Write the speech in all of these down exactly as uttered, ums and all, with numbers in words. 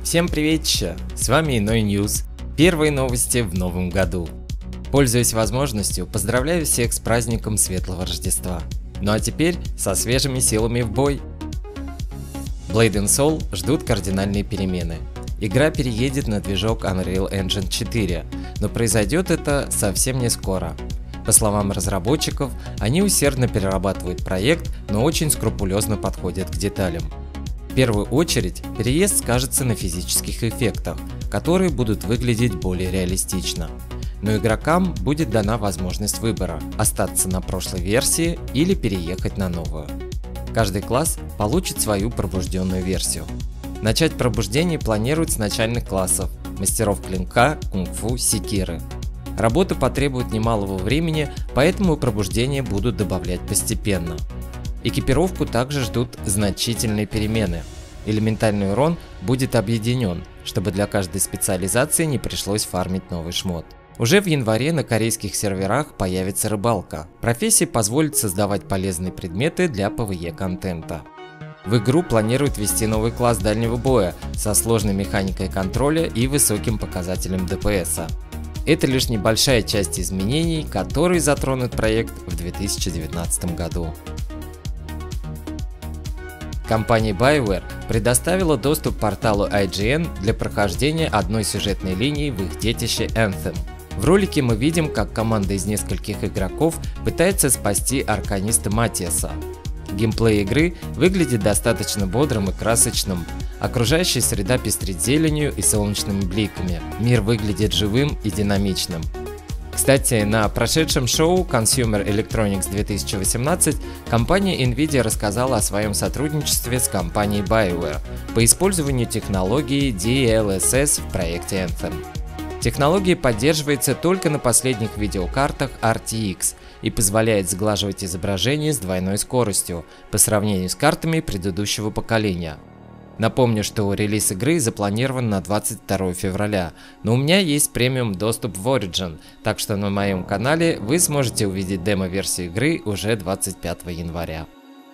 Всем приветище, с вами Иной Ньюс, первые новости в новом году. Пользуясь возможностью, поздравляю всех с праздником Светлого Рождества. Ну а теперь со свежими силами в бой. Blade and Soul ждут кардинальные перемены. Игра переедет на движок Unreal Engine четыре, но произойдет это совсем не скоро. По словам разработчиков, они усердно перерабатывают проект, но очень скрупулезно подходят к деталям. В первую очередь, переезд скажется на физических эффектах, которые будут выглядеть более реалистично. Но игрокам будет дана возможность выбора – остаться на прошлой версии или переехать на новую. Каждый класс получит свою пробужденную версию. Начать пробуждение планируют с начальных классов – мастеров клинка, кунг-фу, секиры. Работа потребует немалого времени, поэтому пробуждения будут добавлять постепенно. Экипировку также ждут значительные перемены. Элементальный урон будет объединен, чтобы для каждой специализации не пришлось фармить новый шмот. Уже в январе на корейских серверах появится рыбалка. Профессия позволит создавать полезные предметы для пэ вэ е контента. В игру планируют ввести новый класс дальнего боя со сложной механикой контроля и высоким показателем дэ пэ эса. Это лишь небольшая часть изменений, которые затронут проект в две тысячи девятнадцатом году. Компания BioWare предоставила доступ к порталу ай джи эн для прохождения одной сюжетной линии в их детище Anthem. В ролике мы видим, как команда из нескольких игроков пытается спасти арканиста Матиаса. Геймплей игры выглядит достаточно бодрым и красочным. Окружающая среда пестрит зеленью и солнечными бликами. Мир выглядит живым и динамичным. Кстати, на прошедшем шоу Consumer Electronics две тысячи восемнадцать компания Nvidia рассказала о своем сотрудничестве с компанией BioWare по использованию технологии ди эл эс эс в проекте Anthem. Технология поддерживается только на последних видеокартах ар ти икс и позволяет сглаживать изображение с двойной скоростью по сравнению с картами предыдущего поколения. Напомню, что релиз игры запланирован на двадцать второе февраля, но у меня есть премиум доступ в Origin, так что на моем канале вы сможете увидеть демо-версию игры уже двадцать пятого января.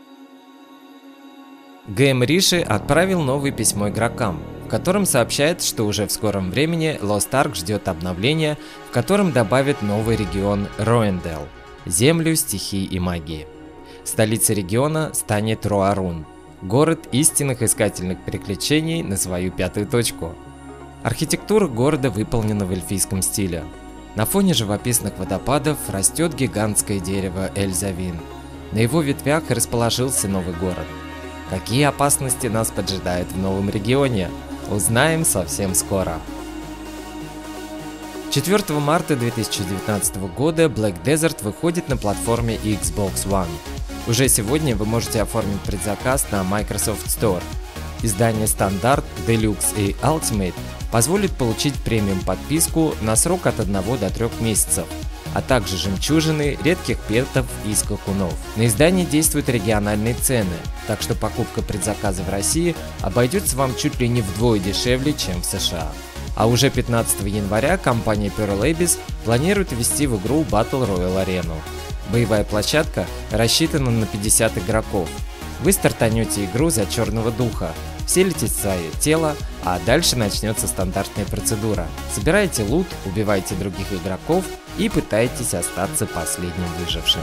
джи эм Rishi отправил новое письмо игрокам, в котором сообщает, что уже в скором времени Lost Ark ждет обновления, в котором добавят новый регион Роэндел – землю, стихий и магии. Столицей региона станет Роарун. Город истинных искательных приключений на свою пятую точку. Архитектура города выполнена в эльфийском стиле. На фоне живописных водопадов растет гигантское дерево Эльзавин. На его ветвях расположился новый город. Какие опасности нас поджидают в новом регионе? Узнаем совсем скоро. четвёртого марта две тысячи девятнадцатого года Black Desert выходит на платформе Xbox One. Уже сегодня вы можете оформить предзаказ на Microsoft Store. Издание Стандарт, Deluxe и Ultimate позволит получить премиум подписку на срок от одного до трёх месяцев, а также жемчужины, редких петов и скакунов. На издании действуют региональные цены, так что покупка предзаказа в России обойдется вам чуть ли не вдвое дешевле, чем в США. А уже пятнадцатого января компания Pearl Abyss планирует ввести в игру Battle Royale арену. Боевая площадка рассчитана на пятьдесят игроков. Вы стартанете игру за черного духа, вселитесь в свое тело, а дальше начнется стандартная процедура. Собираете лут, убиваете других игроков и пытаетесь остаться последним выжившим.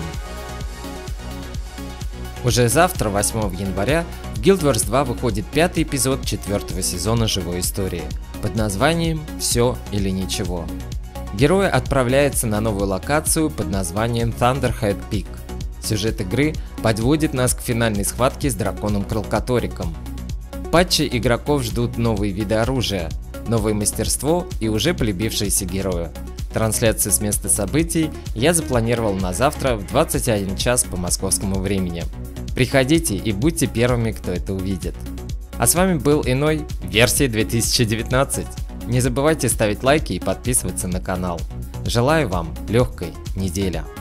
Уже завтра, восьмого января, в Guild Wars два выходит пятый эпизод четвертого сезона живой истории под названием «Все или ничего». Герой отправляется на новую локацию под названием Thunderhead Peak. Сюжет игры подводит нас к финальной схватке с драконом-кролкаториком. В патче игроков ждут новые виды оружия, новое мастерство и уже полюбившиеся герои. Трансляцию с места событий я запланировал на завтра в двадцать один час по московскому времени. Приходите и будьте первыми, кто это увидит. А с вами был Иной, версия две тысячи девятнадцать. Не забывайте ставить лайки и подписываться на канал. Желаю вам легкой недели.